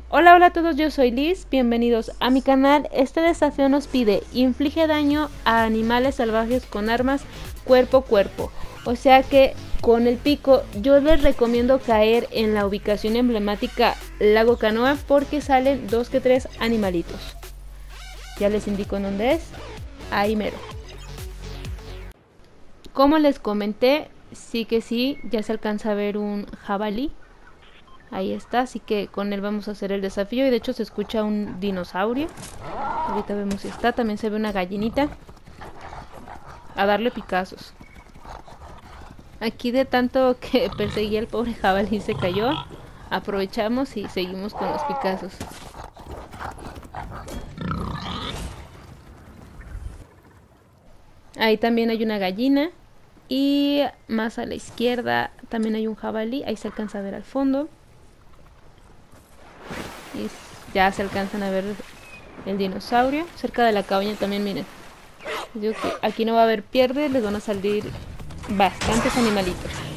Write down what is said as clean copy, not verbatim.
Hola, hola a todos, yo soy Liz, bienvenidos a mi canal. Este desafío nos pide: inflige daño a animales salvajes con armas cuerpo a cuerpo. O sea que con el pico yo les recomiendo caer en la ubicación emblemática Lago Canoa porque salen 2 que 3 animalitos. Ya les indico en dónde es, ahí mero. Como les comenté, sí, ya se alcanza a ver un jabalí. Ahí está, así que con él vamos a hacer el desafío. Y de hecho se escucha un dinosaurio. Ahorita vemos si está. También se ve una gallinita. A darle picazos. Aquí de tanto que perseguía el pobre jabalí se cayó. Aprovechamos y seguimos con los picazos. Ahí también hay una gallina. Y más a la izquierda también hay un jabalí. Ahí se alcanza a ver al fondo. Y ya se alcanzan a ver el dinosaurio. Cerca de la cabaña también, miren. Digo que aquí no va a haber pierde, les van a salir bastantes animalitos.